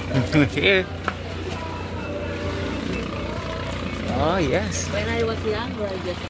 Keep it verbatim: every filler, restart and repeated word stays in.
Here. Oh, yes. When I was younger, I just